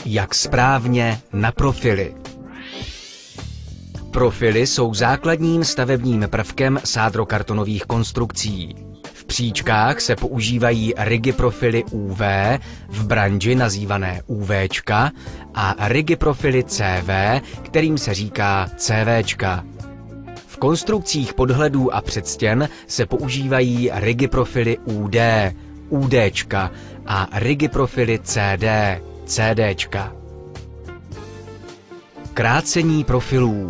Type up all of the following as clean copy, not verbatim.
Jak správně na profily. Profily jsou základním stavebním prvkem sádrokartonových konstrukcí. V příčkách se používají rigiprofily UV, v branži nazývané UVčka, a rigiprofily CV, kterým se říká CVčka. V konstrukcích podhledů a předstěn se používají rigiprofily UD, UDčka a rigiprofily CD, CDčka. Krácení profilů.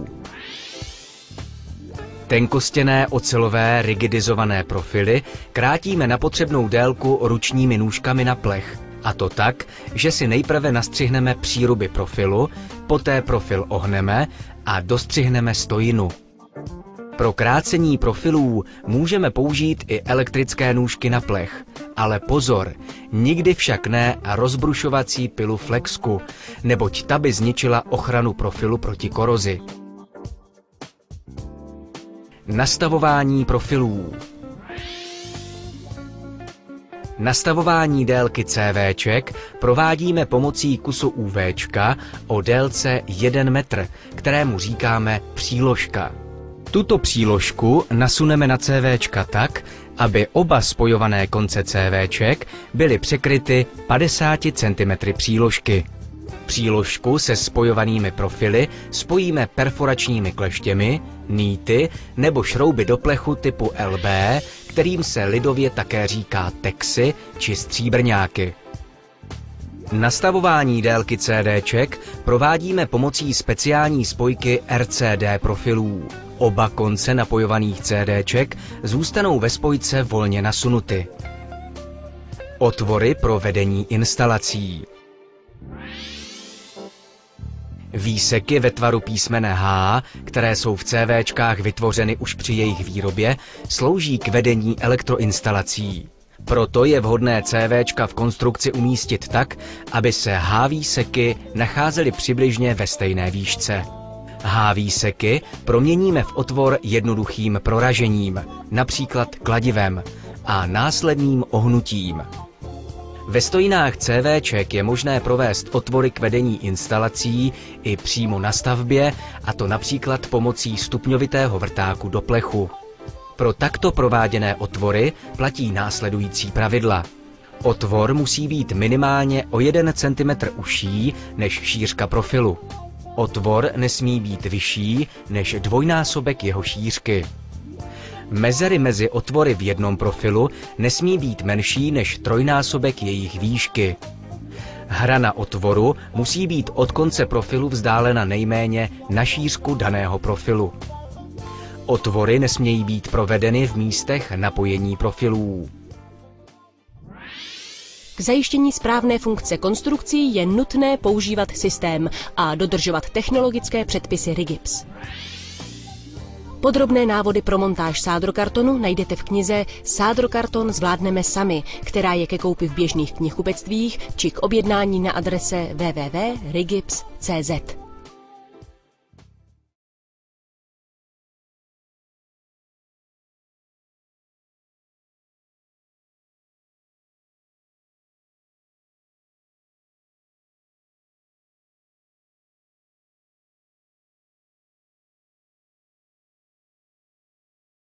Tenkostěné ocelové rigidizované profily krátíme na potřebnou délku ručními nůžkami na plech. A to tak, že si nejprve nastřihneme příruby profilu, poté profil ohneme a dostřihneme stojinu. Pro krácení profilů můžeme použít i elektrické nůžky na plech. Ale pozor, nikdy však ne rozbrušovací pilu Flexku, neboť ta by zničila ochranu profilu proti korozi. Nastavování profilů. Nastavování délky CVček provádíme pomocí kusu UVčka o délce 1 metr, kterému říkáme příložka. Tuto příložku nasuneme na CVčka tak, aby oba spojované konce CVček byly překryty 50 cm příložky. Příložku se spojovanými profily spojíme perforačními kleštěmi, nýty nebo šrouby do plechu typu LB, kterým se lidově také říká texy či stříbrňáky. Nastavování délky CDček provádíme pomocí speciální spojky RCD profilů. Oba konce napojovaných CDček zůstanou ve spojce volně nasunuty. Otvory pro vedení instalací. Výseky ve tvaru písmene H, které jsou v CVčkách vytvořeny už při jejich výrobě, slouží k vedení elektroinstalací. Proto je vhodné CVčka v konstrukci umístit tak, aby se H výseky nacházely přibližně ve stejné výšce. H výseky proměníme v otvor jednoduchým proražením, například kladivem, a následným ohnutím. Ve stojinách CVček je možné provést otvory k vedení instalací i přímo na stavbě, a to například pomocí stupňovitého vrtáku do plechu. Pro takto prováděné otvory platí následující pravidla. Otvor musí být minimálně o 1 cm užší než šířka profilu. Otvor nesmí být vyšší než dvojnásobek jeho šířky. Mezery mezi otvory v jednom profilu nesmí být menší než trojnásobek jejich výšky. Hrana otvoru musí být od konce profilu vzdálena nejméně na šířku daného profilu. Otvory nesmějí být provedeny v místech napojení profilů. K zajištění správné funkce konstrukcí je nutné používat systém a dodržovat technologické předpisy RIGIPS. Podrobné návody pro montáž sádrokartonu najdete v knize Sádrokarton zvládneme sami, která je ke koupi v běžných knihkupectvích či k objednání na adrese www.rigips.cz.